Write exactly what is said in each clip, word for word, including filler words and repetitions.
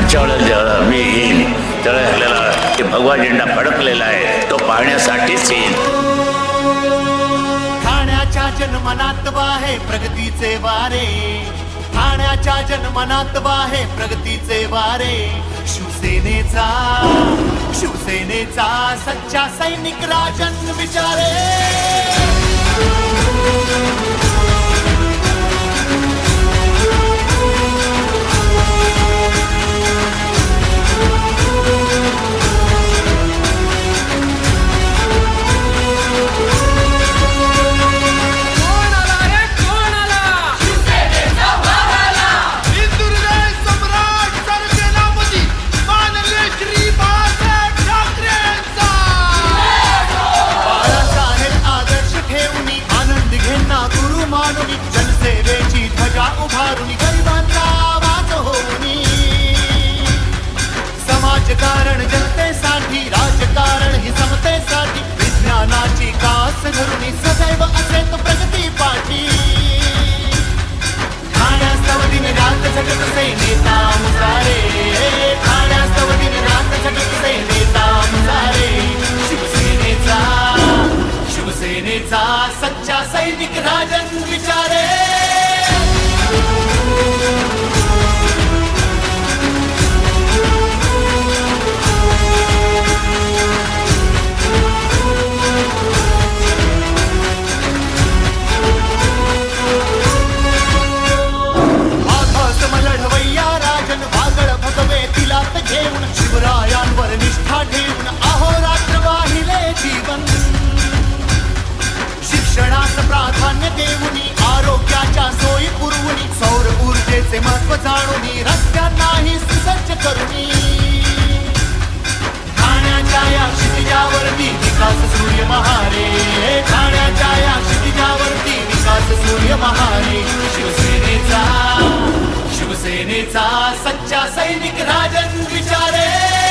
पुढच्या वेळेला जेव्हा मी येईन त्यावेळेला आपल्याला भगवा झेंडा फडकलेला आहे तो पाहण्यासाठीच येईल. ठाण्याच्या जनमनात वाहे प्रगतीचे वारे, ठाण्याच्या जनमनात वाहे प्रगतीचे वारे. शिवसेनेचा शिवसेनेचा सच्चा सैनिक राजन विचारे. जनसेवेची ध्वजा उभारून गरिबांचा आवाज होऊनी. समाजकारण जनतेसाठी, राजकारण ही समतेसाठी. विज्ञानाची कास धरून सदैव असेल प्रगती पाठी. ठाण्यास्तव दिन रात झटत से नेता मुसारे, ठाण्यास्तव दिन रात झटत से नेता मुसारे. शिवसेनेचा शिवसेनेचा सच्चा सैनिक राजन विचारे. आघासम लढवय्या राजन वागळ भगवे तिलात घेऊन. शिवरायांवर निष्ठा ठेवून अहोरात्र वाहिले जीवन. शिक्षणास प्राधान्य देऊनी, आरोग्याच्या सोयी पुरवणी. सौर ऊर्जेचे महत्व जाणूनी, रस्त्यांनाही सुसज्ज करूनी. ठाण्याच्या या क्षितिजावरती विकास सूर्य महारे, ठाण्याच्या या क्षितिजावरती विकास सूर्य महारे. शिवसेनेचा शिवसेनेचा सच्चा सैनिक राजन विचारे.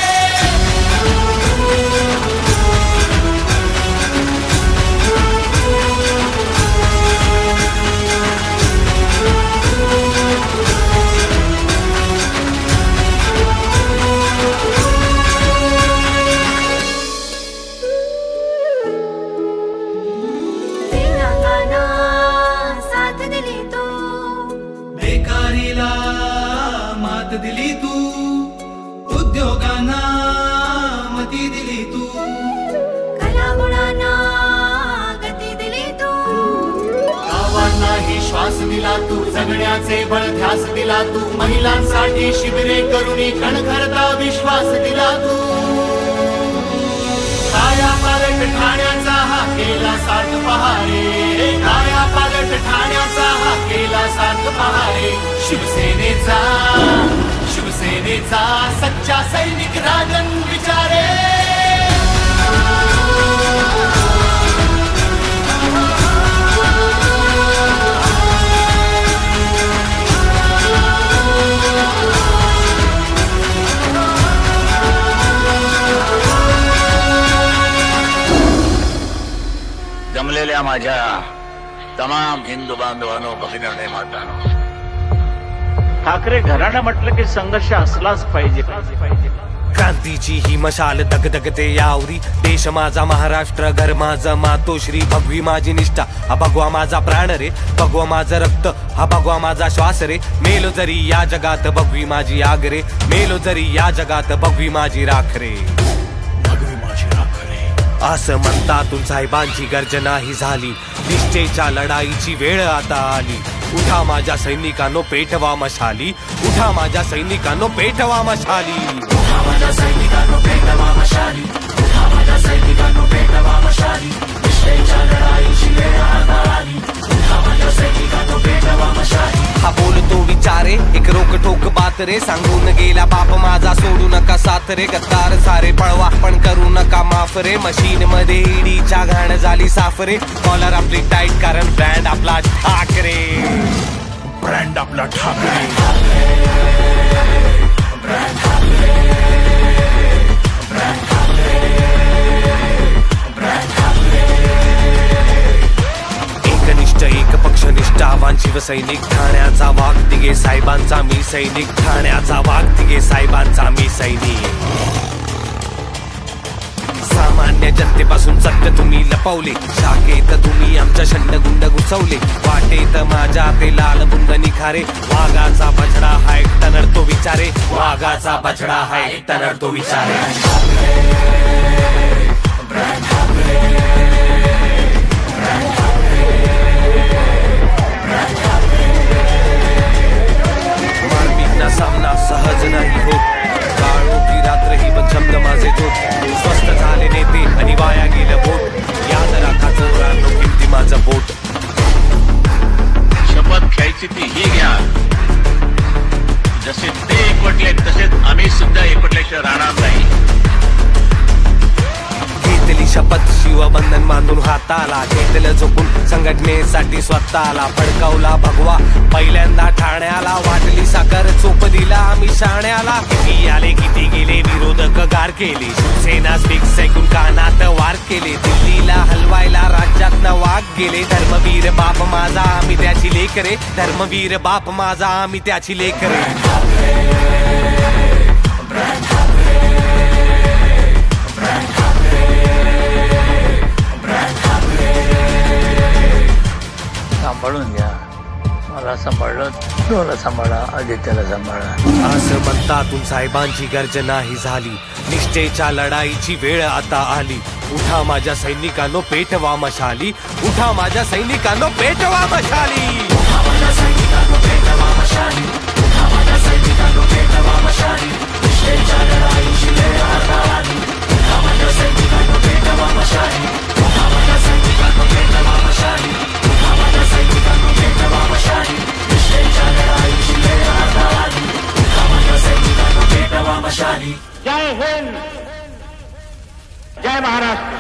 बेकारीला मात दिली तू, उद्योगांना मती दिली तू. कलागुणांना गती दिली तू. गावांनाही श्वास दिला तू, जगण्याचे बळ ध्यास दिला तू. महिलांसाठी शिबिरे करूनी कणखरता विश्वास दिला तू. काया पालट ठाण्याचा हा केला सार्थ पहारे, काया पालट ठाण्याचा हा केला सार्थ पहारे. शिवसेनेचा शिवसेनेचा सच्चा सैनिक राजन विचारे. जमलेल्या माझ्या तमाम हिंदू बांधवांनो, भगिनींनो, मातांनो, ठाकरे घराणं म्हटलं की संघर्ष असलाच पाहिजे. क्रांतीची ही मशाल दगदगते यावरी. देश माझा महाराष्ट्र, घर माझं मातोश्री. भगवी माझी निष्ठा, हा भगवा माझा प्राण रे. भगवा माझं रक्त, हा भगवा माझा श्वास रे. मेलो जरी या जगात भगवी माझी आग रे. मेलो जरी या जगात भगवी माझी राख रे. असं म्हणतातून साहेबांची गर्जना ही झाली. निश्चयच्या लढाईची वेळ आता आली. उठा माझ्या सैनिकांनो, पेटवा मशाली. उठा माझ्या सैनिकांनो, पेटवा मशाली. उठा माझ्या सैनिकांनो, पेटवा मशाली. उठा माझ्या सैनिकांनो, पेटवा मशाली. निश्चयच्या लढाईची वेळ आता आली. उठा माझ्या सैनिकांनो, पेटवा मशाली. हा बोलतो विचारे, एक रोक ठोक बात रे. सांगून गेला बाप माझा, सोडू नका साथ रे. गद्दार सारे पळवा, पण करू नका माफ रे. मशीन मध्ये ईडीच्या घाण झाली साफ रे. कॉलर आपली टाईट, कारण ब्रँड आपला ठाकरे. ब्रँड आपला Thackeray. Brand Thackeray. Brand Thackeray. Brand Thackeray. एकनिष्ठ एक पक्षनिष्ठ आव्हान शिवसैनिक. ठाण्याचा वाघ तिघे साहेबांचा मी सैनिक, ठाण्याचा वाघ तिघे साहेबांचा मी सैनिक। सामान्य जनतेपासून सत्य तुम्ही लपवले, शाखेत तुम्ही आमच्या शंडगुंड घुसवले, वाटेत माझ्या ते लाल बुंद निखारे, वाघाचा बछडा हा एकटा नडतो विचारे, वाघाचा बछडा हा एकटा नडतो विचारे। मारपीटना सामना सहज नाही होत, काळो की रात्र ही पण शब्द माझे जोत, स्वस्थ झाले नेते आणि वाया गेलं बोट, याद राखा चोरांनो किमती माझं बोट। शपथ घ्यायची ती ही घ्या, जसे ते एकवटले तसेच आम्ही सुद्धा एकवटल्याशिवाय राहणार नाही। घेतली शपथ शिवबंधन बांधून हाताला, घेतलं झोपून संघटनेसाठी स्वतःला, फडकावला भगवा पहिल्यांदा ठाण्याला, वाटली साखर चोप दिला आम्ही शाण्याला, किती आले किती गेले विरोधक गार केले, शिवसेना स्पीक्स ऐकून कानात वार केले, दिल्लीला हलवायला राज्यात न वाघ गेले, धर्मवीर बाप माझा आम्ही त्याची लेकरे, धर्मवीर बाप माझा आम्ही त्याची लेकरे। सांभाळून घ्या, मला सांभाळलं, तुला सांभाळा, आदित्याला सांभाळा। असं म्हणतातून साहेबांची गर्जना ही झाली, निष्ठेच्या लढाईची वेळ आता आली, उठा माझ्या सैनिकांनो पेटवा मशाली, उठा माझ्या सैनिकांनो पेटवा मशाली, उठा माझ्या सैनिकांनो पेटवा मशाली, उठा माझ्या सैनिकांनो पेटवा मशाली, निष्ठेच्या लढाईची वेळ आता आली, उठा माझ्या सैनिकांनो पेटवा मशाली, उठा माझ्या सैनिकांनो पेटवा मशाली, उठा माझ्या सैनिकांनो पेटवा मशाली, निष्ठेच्या लढाईची वेळ आता आली, उठा माझ्या सैनिकांनो पेटवा मशाली। जय हिंद, जय महाराष्ट्र।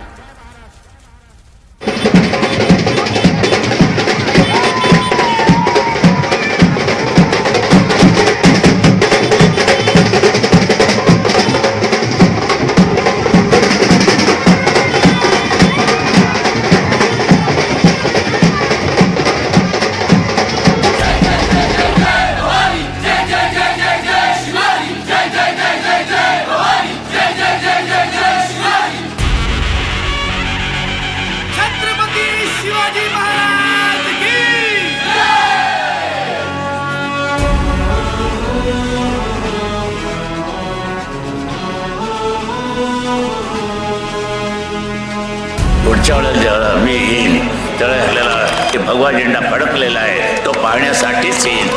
पुढच्या वेळेला जेव्हा मी येईन त्यावेळेला आपल्याला ते भगवा झेंडा फडकलेला आहे तो पाहण्यासाठीच येईन।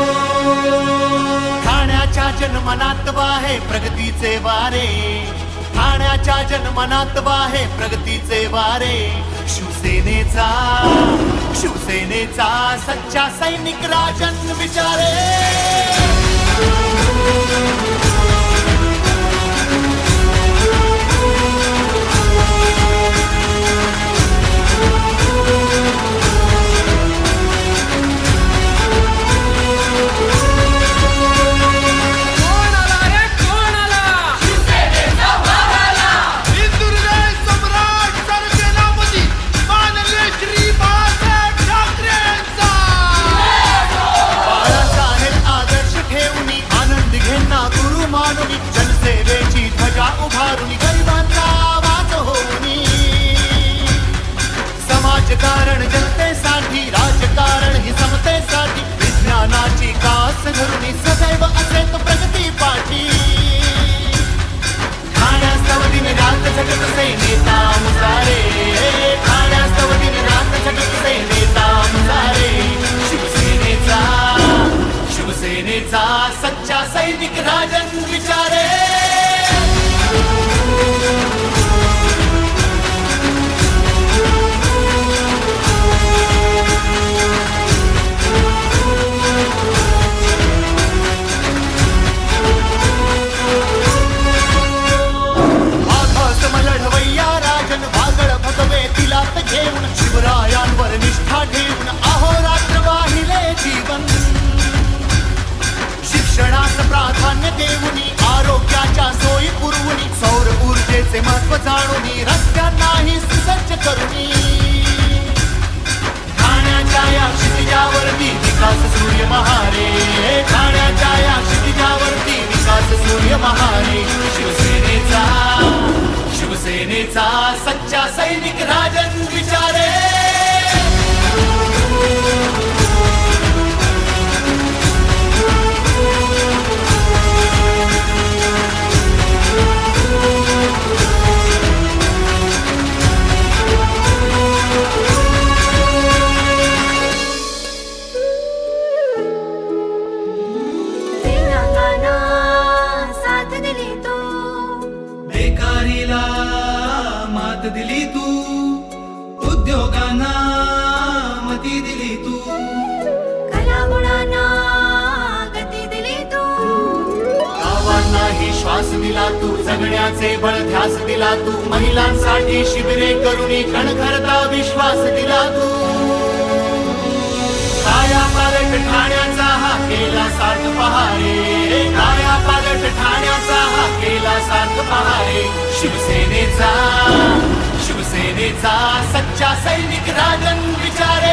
ठाण्याच्या जनमनात वाहे प्रगतीचे वारे, ठाण्याच्या जनमनात वाहे प्रगतीचे वारे, शिवसेनेचा शिवसेनेचा सच्चा सैनिक राजन विचारे। जनसेवेची ध्वजा उभारुनी, गरिबांचा आवाज होऊनी, समाजकारण जनतेसाठी, राजकारण ही समतेसाठी, विज्ञानाची कास धरुनी, सदैव असेत प्रगती पाठी। ठाण्यास्तव दिन रात झटत से नेता मुसारे, ठाण्यास्तव दिन रात झटत से नेता मुसारे, शिवसेनेचा शिवसेनेचा सच्चा सैनिक राजन विचारे। लढवय्या राजन वागळ भगवे तिलात घेऊन, शिवरायांवर निष्ठा ठेवून अहोरात्र वाहिले जीवन, शिक्षणास प्राधान्य देऊनी, आरोग्याच्या सोयी पुरवणी, सौर ऊर्जेचे महत्व जाणूनी, रस्त्यांनाही सुसज्ज करुनी, ठाण्याच्या या क्षितिजावरती विकास सूर्य महारे, महारे शिवसेनेचा शिवसेनेचा सच्चा सैनिक राजन विचारे बेकारीला मात दिली तू उद्योगांना मती दिली तू कलामुळांना गती दिली तू गावांनाही श्वास दिला तू जगण्याचे बळ ध्यास दिला तू महिलांसाठी शिबिरे करूनी कणखरता विश्वास दिला तू काया पालट ठाण्याचा हा केला सार्थ पहारे काया पालट ठाण्याचा हा केला सार्थ पहारे शिवसेनेचा शिवसेनेचा सच्चा सैनिक राजन विचारे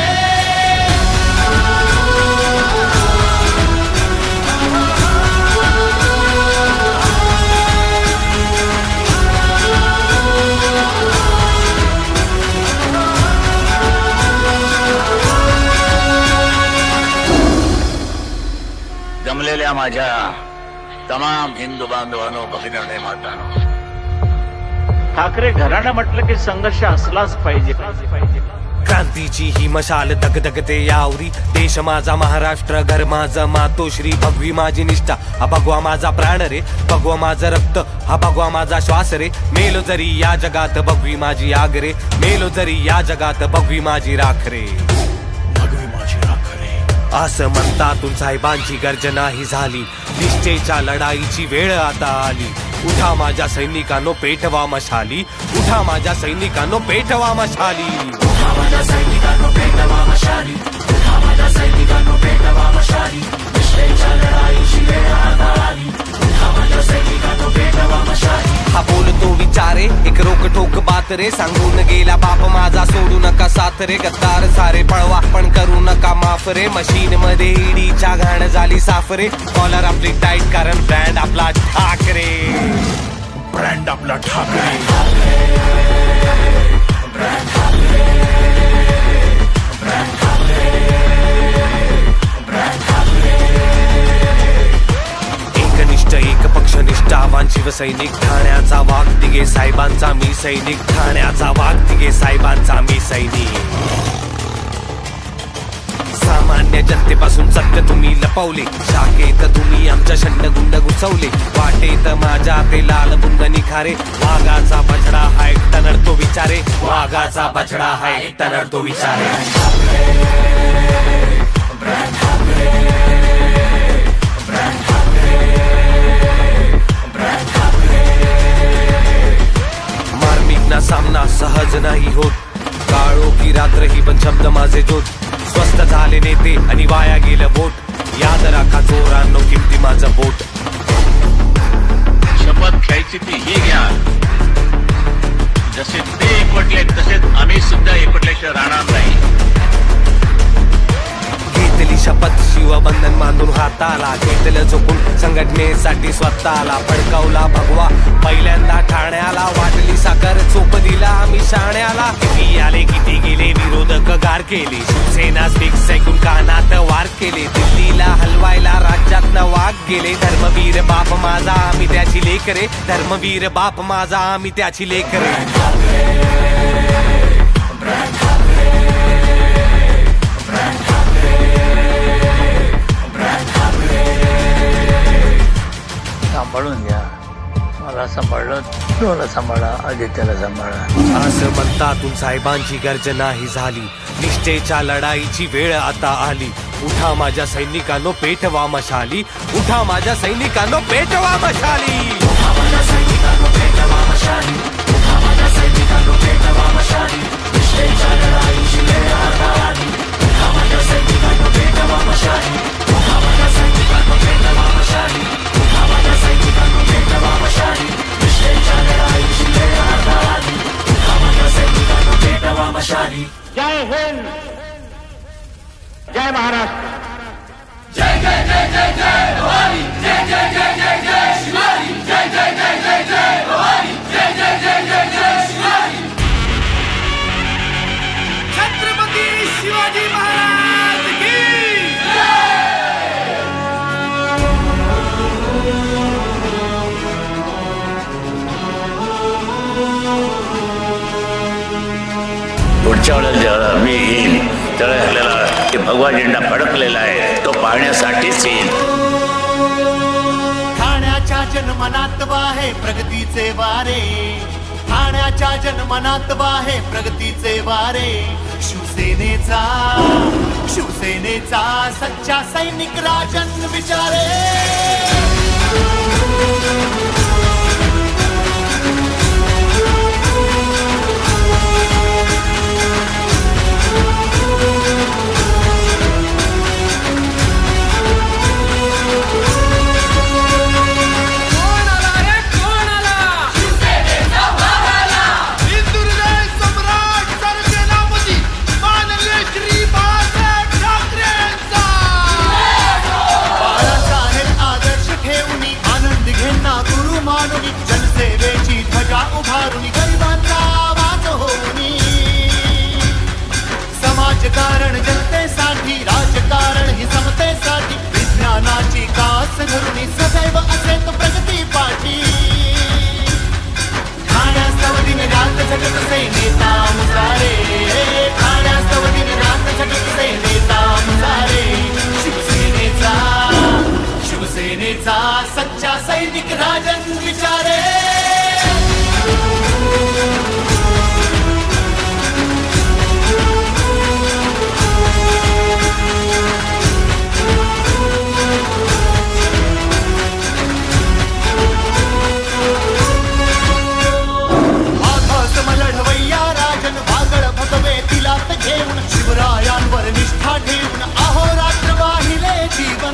जमलेल्या माझ्या तमाम हिंदू बांधवांनो भगिनींनो मातांनो ठाकरे घराणं म्हटलं की संघर्ष असलाच पाहिजे क्रांतीची ही मशाल धगधगते यावरी देश माझा महाराष्ट्र घर माझं मातोश्री भगवी माझी निष्ठा हा भगवा माझा प्राण रे भगवा माझं रक्त हा भगवा माझा श्वास रे मेलो जरी या जगात भगवी माझी आग रे मेलो जरी या जगात भगवी माझी राख रे असं म्हणतातून साहेबांची गर्जना ही झाली निश्चयच्या लढाईची वेळ आता आली उठा माझ्या सैनिकांनो पेटवा मशाली उठा माझ्या सैनिकांनो पेटवा मशाली उठा माझ्या सैनिकांनो पेटवा मशाली उठा माझ्या सैनिकांनो पेटवा मशाली निश्चयच्या लढाईची वेळ आता आली उठा माझ्या सैनिकांनो पेटवा मशाली हा बोलतो विचारे एक रोक ठोक बात रे सांगून गेला बाप माझा सोडू नका साथ रे गद्दार सारे पळवा पण करू नका माफ रे मशीन मध्ये ईडीच्या घाण झाली साफ रे कॉलर आपली टाईट कारण ब्रँड आपला ठाकरे ब्रँड आपला Thackeray brand Thackeray brand Thackeray brand Thackeray एकनिष्ठ एक पक्षनिष्ठावान शिवसैनिक ठाण्याचा वाघ दिगे साहेबांचा मी सैनिक ठाण्याचा वाघ दिगे साहेबांचा मी सैनिक सामान्य जनतेपासून सत्य तुम्ही लपवले शाखेत तुम्ही आमच्या शंडगुंड घुसवले वाटेत माझ्या ते लाल बुंद निखारे वाघाचा बछडा हाय तनडतो विचारे वाघाचा बछडा हाय तनडतो विचारे brand Thackeray brand Thackeray brand Thackeray Marmik ना सामना सहज नाही होत काळो की रात्र ही पण शब्द माझे जोत स्वस्त झाले नेते आणि वाया गेलं बोट याद राखा चोरांनो किमती माझं बोट शपथ घ्यायची ती ही घ्या जसे ते एकवटले तसेच आम्ही सुद्धा एकवटल्याशिवाय राहणार नाही घेतली शपथ शिवबंधन बांधून हाताला घेतलं झोपून संघटनेसाठी स्वतःला फडकावला भगवा पहिल्यांदा ठाण्याला वाटली साखर चोप दिला आम्ही शाण्याला किती आले किती गेले विरोधक गार केले शिवसेना फिक्स ऐकून कानात वार केले दिल्लीला हलवायला राज्यात वाघ गेले धर्मवीर बाप माझा आम्ही त्याची लेकरे धर्मवीर बाप माझा आम्ही त्याची लेकरे सांभाळून घ्या मला सांभाळलं तुला सांभाळा आदित्याला सांभाळा असं म्हणतातून साहेबांची गर्जना ही झाली निश्चयच्या लढाईची वेळ आता आली उठा माझ्या सैनिकांनो पेटवा मशाली उठा माझ्या सैनिकांनो पेटवा मशाली उठा माझ्या सैनिकांनो पेटवा मशाली उठा माझ्या सैनिकांनो पेटवा मशाली निश्चयच्या लढाईची वेळ आता आली उठा माझ्या सैनिकांनो पेटवा मशाली उठा माझ्या सैनिकांनो पेटवा मशाली उठा माझ्या सैनिकांनो पेटवा मशाली निश्चयच्या लढाईची वेळ आता आली उठा माझ्या सैनिकांनो पेटवा मशाली जय हिंद जय महाराष्ट्र जय जय जय जय जय भवानी जय जय जय जय जय शिवाजी पुढच्या वेळेला मी येईन त्यावेळेला आपल्याला भगवा झेंडा फडकलेला आहे तो पाहण्यासाठीच येईल. ठाण्याच्या जनमनात वाहे प्रगतीचे वारे, ठाण्याच्या जनमनात वाहे प्रगतीचे वारे. शिवसेनेचा शिवसेनेचा सच्चा सैनिक राजन विचारे. जनसेवेची ध्वजा उभारून गरिबांचा आवाज होऊनी, समाजकारण जनतेसाठी राजकारण ही समतेसाठी. विज्ञानाची कास धरून सदैव असेत प्रगती पाठी. ठाण्यास्तव दिन रात झटकसे नेता मुसारे, ठाण्यास्तव दिन रात झटकसे नेता मुसारे. शिवसेनेचा शिवसेनेचा सच्चा सैनिक राजन विचारे. लढवय्या राजन वागळ भगवे तिलात घेऊन, शिवरायांवर निष्ठा ठेवून अहोरात्र वाहिले जीवन.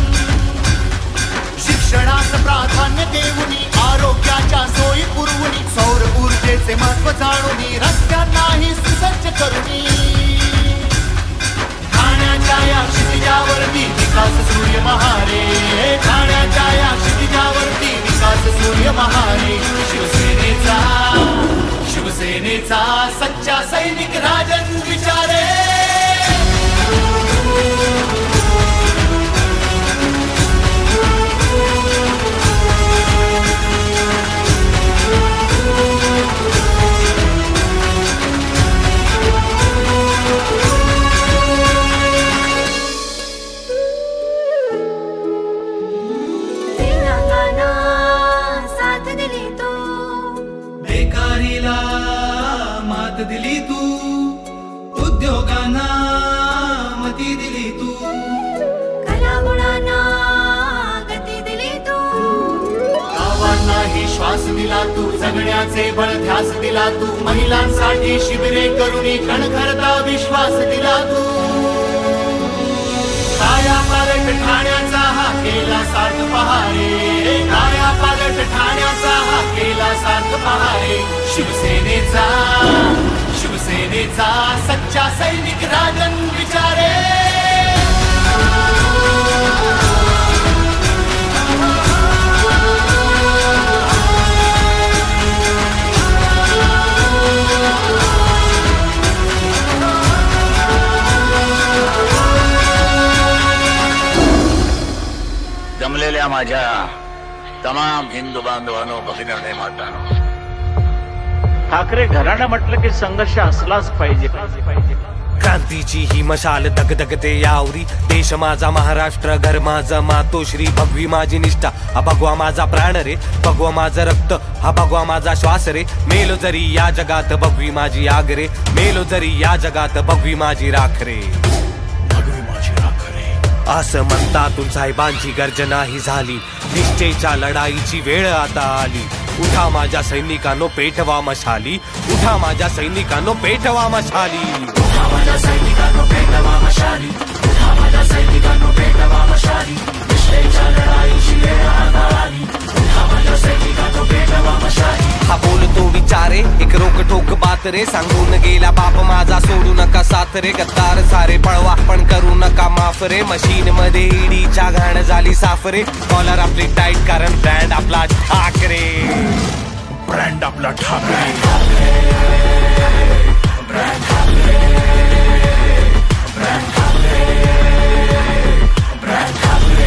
शिक्षणास प्राधान्य देऊनी, आरोग्याच्या सोयी पुरवून, सौर ऊर्जेचे महत्व जाणून रस्त्यांनाही सुसज्ज करुनी. ठाण्याच्या या क्षितिजावरती विकास सूर्य महारे, ठाण्याच्या या क्षितिजावरती विकास सूर्य महारे. शिवसेनेचा शिवसेनेचा सच्चा सैनिक राजन विचारे. बेकारीला मात दिली तू, उद्योगांना मती दिली तू, कलामुळांना गती दिली तू. गावांनाही श्वास दिला तू, जगण्याचे बळ ध्यास दिला तू. महिलांसाठी शिबिरे करुणी कणखरता विश्वास दिला तू. काया पालट ठाण्याचा हा केला सार्थ पहारे, काया पालट ठाण्याचा हा केला सार्थ पहारे. शिवसेनेचा शिवसेनेचा सच्चा सैनिक राजन विचारे. जमलेल्या माझ्या तमाम हिंदू बांधवांनो, भगिनींनो, मातांनो, ठाकरे घराणं म्हटलं की संघर्ष असलाच पाहिजे. क्रांतीची ही मशाल धगधगते यावरी. देश माझा महाराष्ट्र, घर माझं मातोश्री. भगवी माझी निष्ठा, हा भगवा माझा प्राण रे. भगवा माझं रक्त, हा भगवा माझा श्वास रे. मेलो जरी या जगात भगवी माझी आग रे, मेलो जरी या जगात भगवी माझी राख रे. असं म्हणतातून साहेबांची गर्जना ही झाली. निश्चयच्या लढाईची वेळ आता आली. उठा माझ्या सैनिकांनो पेटवा मशाली, उठा माझ्या सैनिकांनो पेटवा मशाली. उठा माझ्या सैनिकांनो पेटवा मशाली, उठा माझ्या सैनिकांनो पेटवा मशाली. निश्चयच्या लढाईची वेळ आता आली. उठा माझ्या सैनिकांनो पेटवा मशाली. हा बोलतो विचारे एक रोक ठोक बात रे. सांगून गेला बाप माझा सोडू नका साथ रे. गद्दार सारे पळवा पण करू नका माफ रे. मशीन मध्ये ईडीच्या घाण झाली साफ रे. कॉलर आपली टाईट कारण ब्रँड आपला ठाकरे, ब्रँड आपला Thackeray, brand Thackeray, brand Thackeray, brand Thackeray.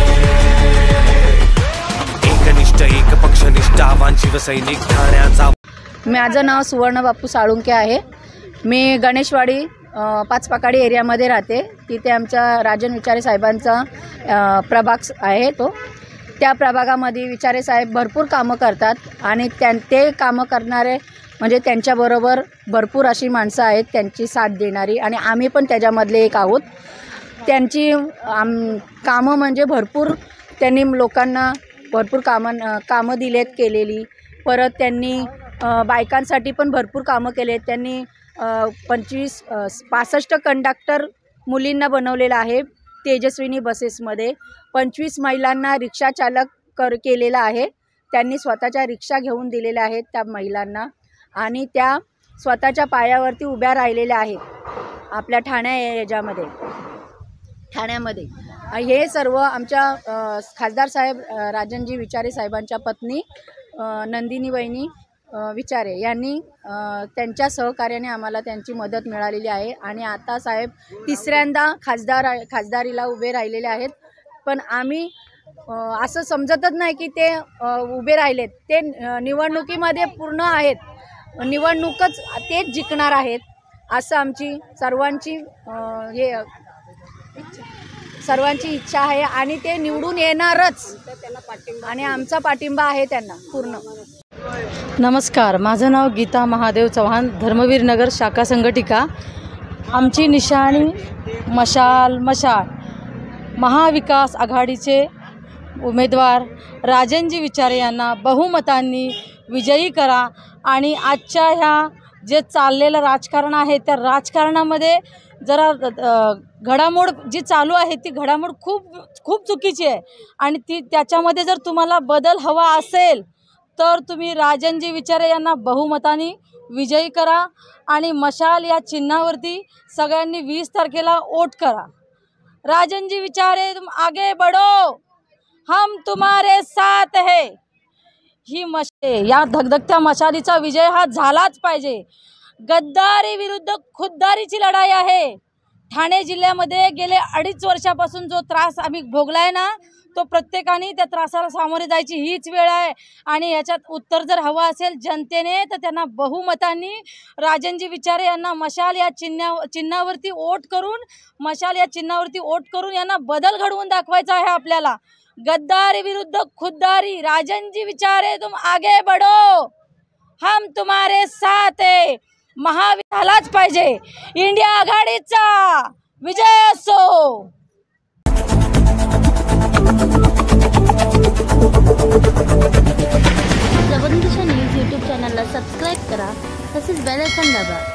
एकनिष्ठ एक पक्षनिष्ठ आव्हान शिवसैनिक ठाण्याचा. माझं नाव सुवर्ण बापू साळुंके आहे. मी गणेशवाडी अ, पाचपाकाडी एरियामध्ये राहते. तिथे आमच्या राजन विचारे साहेबांचा अ, प्रभाग आहे. तो त्या प्रभागामध्ये विचारे साहेब भरपूर कामं करतात आणि त्यां ते कामं करणारे म्हणजे त्यांच्याबरोबर भरपूर अशी माणसं आहेत त्यांची साथ देणारी आणि आम्ही पण त्याच्यामधले एक आहोत. त्यांची आम कामं म्हणजे भरपूर त्यांनी लोकांना भरपूर कामं कामं दिलेत केलेली. परत त्यांनी अ, बायकांसाठी पण भरपूर कामं केलेत. त्यांनी पंचवीस पासष्ट कंडक्टर मुलींना बनवलेलं आहे तेजस्विनी बसेसमध्ये. पंचवीस महिलांना रिक्षा चालक कर केलेला आहे. त्यांनी स्वतःच्या रिक्षा घेऊन दिलेल्या आहेत त्या महिलांना आणि त्या स्वतःच्या पायावरती उभ्या राहिलेल्या आहेत आपल्या ठाण्या याच्यामध्ये ठाण्यामध्ये. हे सर्व आमच्या खासदार साहेब राजनजी विचारे साहेबांच्या पत्नी नंदिनी वहिनी विचारे यांनी त्यांच्या सहकार्याने आम्हाला त्यांची मदत मिळालेली आहे आणि आता साहेब तिसऱ्यांदा खासदार खासदारीला उभे राहिलेले आहेत. पण आम्ही असं समजतच नाही की ते उभे राहिलेत. ते निवडणुकीमध्ये पूर्ण आहेत. निवडणूकच तेच जिंकणार आहेत असं आमची सर्वांची हे सर्वांची इच्छा आहे आणि ते निवडून येणारच आणि आमचा पाठिंबा आहे त्यांना पूर्ण. नमस्कार, माझं नाव गीता महादेव चव्हाण, धर्मवीर नगर शाखा संघटिका. आमची निशाणी मशाल मशाल. महाविकास आघाडीचे उमेदवार राजनजी विचारे यांना बहुमतांनी विजयी करा आणि आजच्या ह्या जे चाललेलं राजकारण आहे त्या राजकारणामध्ये जरा घडामोड जी चालू आहे ती घडामोड खूप खूप चुकीची आहे आणि ती त्याच्यामध्ये जर तुम्हाला बदल हवा असेल तर तुम्ही राजनजी विचारे यांना बहुमताने विजयी करा आणि मशाल या चिन्हावरती सगळ्यांनी वीस तारखेला वोट करा. राजनजी विचारे तुम आगे बढ़ो, हम तुम्हारे साथ है. ही मशे या धगधगत्या मशालीचा विजय हा झालाच पाहिजे. गद्दारी विरुद्ध खुद्दारीची लढाई आहे. ठाणे जिल्ह्यामध्ये गेले अडीच वर्षापासून जो त्रास आम्ही भोगलाय ना तो प्रत्येकाने त्या त्रासाला सामोरे जायची हीच वेळ आहे आणि याच्यात उत्तर जर हवं असेल जनतेने तर त्यांना बहुमतांनी राजनजी विचारे यांना मशाल या चिन्हा चिन्हावरती वोट करून मशाल या चिन्हावरती वोट करून यांना बदल घडवून दाखवायचा आहे आपल्याला. गद्दारी विरुद्ध खुद्दारी. राजनजी विचारे तुम आगे बढ़ो, हम तुम्हारे साथ है. महाविकास पाहिजे. इंडिया आघाडीचा विजय असो. जबरदस्त न्यूज यूट्यूब चॅनलला सबस्क्राईब करा तसेच बेल आयकॉन दाबा.